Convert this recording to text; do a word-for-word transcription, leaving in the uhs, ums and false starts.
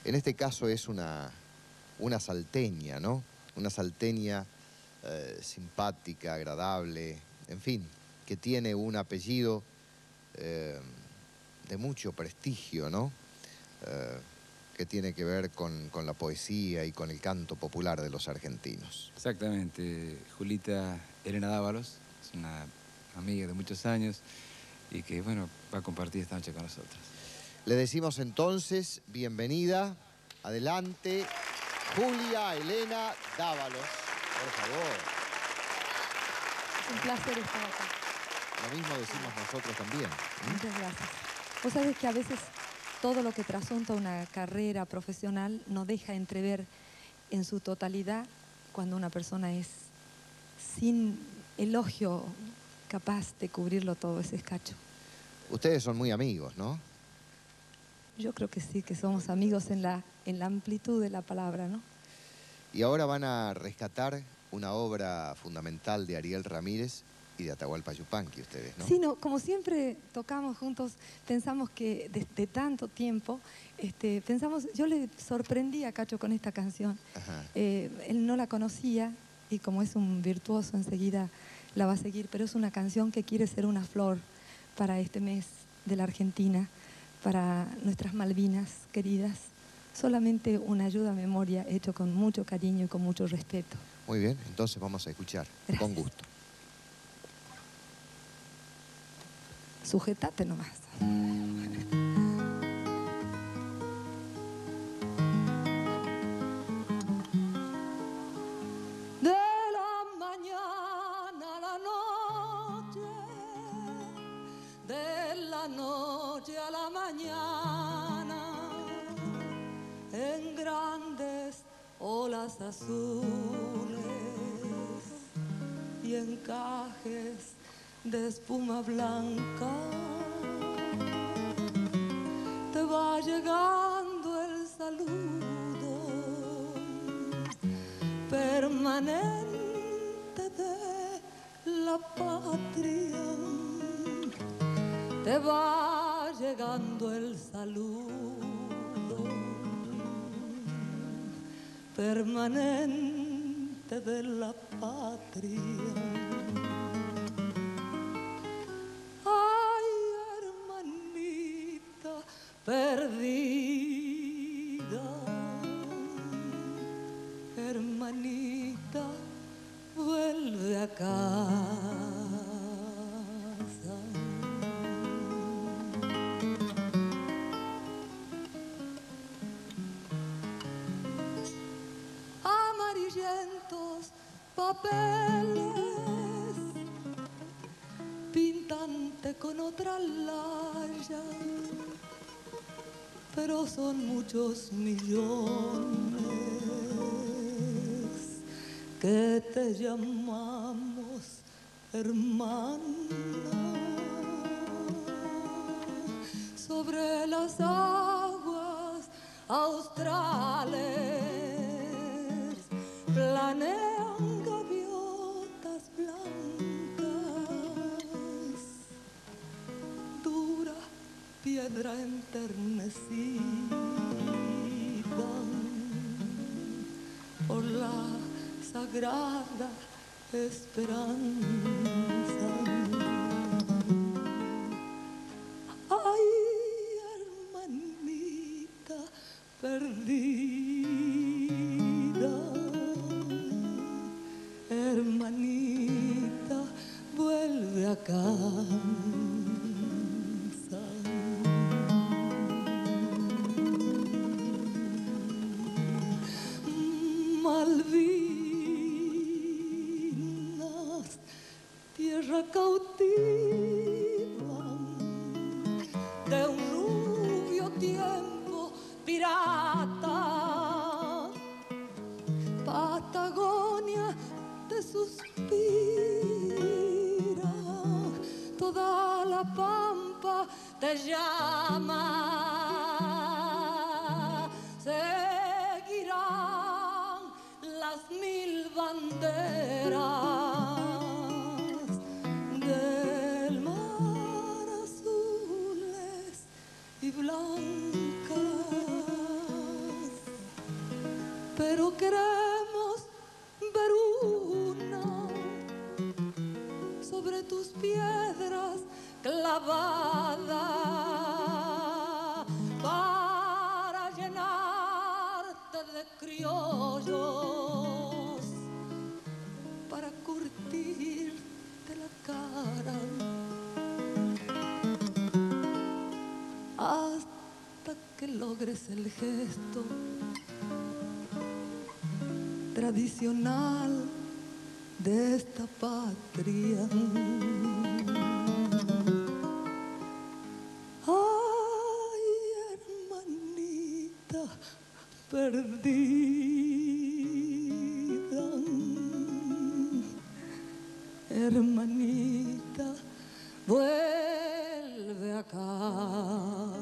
En este caso es una, una salteña, ¿no? Una salteña eh, simpática, agradable, en fin, que tiene un apellido eh, de mucho prestigio, ¿no? Eh, que tiene que ver con, con la poesía y con el canto popular de los argentinos. Exactamente. Julita Elena Dávalos es una amiga de muchos años y que, bueno, va a compartir esta noche con nosotros. Le decimos entonces, bienvenida, adelante, Julia Elena Dávalos, por favor. Es un placer estar acá. Lo mismo decimos nosotros también. ¿eh? Muchas gracias. Vos sabés que a veces todo lo que trasunta una carrera profesional no deja entrever en su totalidad cuando una persona es sin elogio capaz de cubrirlo todo ese escacho. Ustedes son muy amigos, ¿no? Yo creo que sí, que somos amigos en la, en la amplitud de la palabra, ¿no? Y ahora van a rescatar una obra fundamental de Ariel Ramírez y de Atahualpa Yupanqui, ustedes, ¿no? Sí, no, como siempre tocamos juntos, pensamos que desde tanto tiempo, este, pensamos, yo le sorprendí a Cacho con esta canción. Eh, él no la conocía y como es un virtuoso enseguida la va a seguir, pero es una canción que quiere ser una flor para este mes de la Argentina, para nuestras Malvinas queridas. Solamente una ayuda a memoria hecho con mucho cariño y con mucho respeto. Muy bien, entonces vamos a escuchar. Gracias. Con gusto. Sujetate nomás. De la mañana a la noche, de la noche a la mañana, en grandes olas azules y encajes de espuma blanca, te va llegando el saludo permanente de la patria, te va llegando el saludo permanente de la patria. Perdida, hermanita, vuelve a casa. Amarillentos papeles pintante con otra laya, pero son muchos millones que te llamamos hermana. Sobre las aguas australes planean gaviotas blancas, dura piedra enternecida por la sagrada esperanza. Ay, hermanita perdida, hermanita, vuelve acá. Malvinas, tierra cautiva de un rubio tiempo pirata, Patagonia te suspira, toda la pampa te llama. Seguirán las mil banderas del mar azules y blancas pero queremos ver una sobre tus piedras clavada para llenarte de criollos, para curtirte la cara hasta que logres el gesto tradicional de esta patria. Ay, hermanita perdida, hermanita, vuelve acá.